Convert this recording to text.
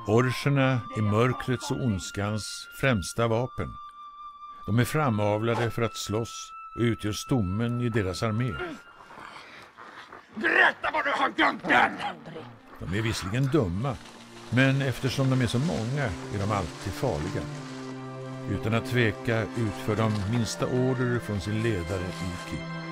Orcherna är mörkrets och ondskans främsta vapen. De är framavlade för att slåss och utgör stommen i deras armé. Berätta vad du har glömt den! De är visserligen dumma, men eftersom de är så många är de alltid farliga. Utan att tveka utför de minsta order från sin ledare Iki.